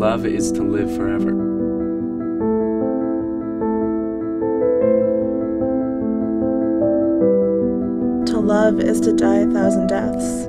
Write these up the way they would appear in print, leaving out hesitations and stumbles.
love is to live forever. To love is to die 1,000 deaths.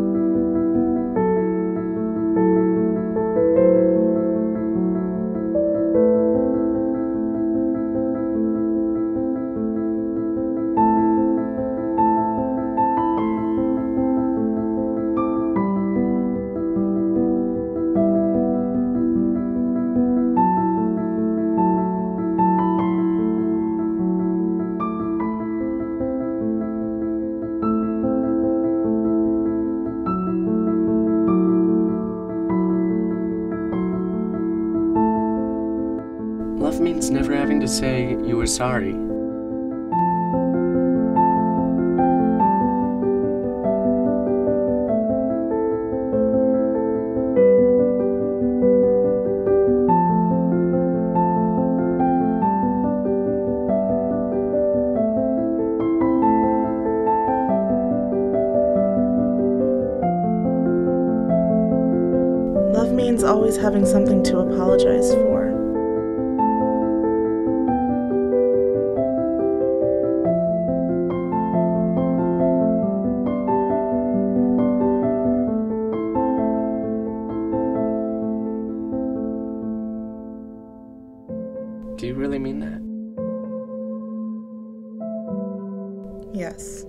Love means never having to say you were sorry. Love means always having something to apologize for. Do you really mean that? Yes.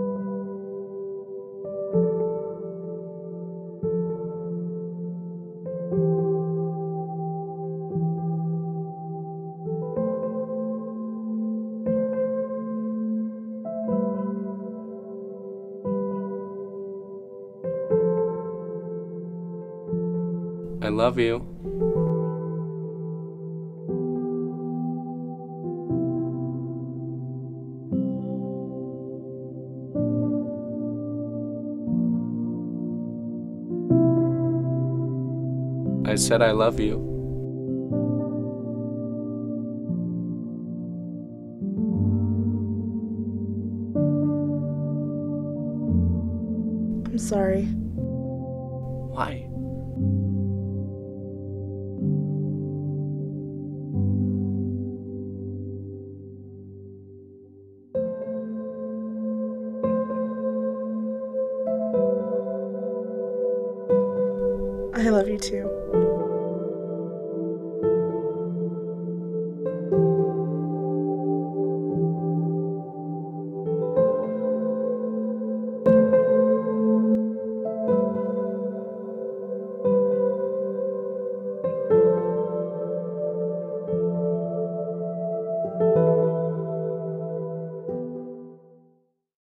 I love you. I said I love you. I'm sorry. Why? I love you too.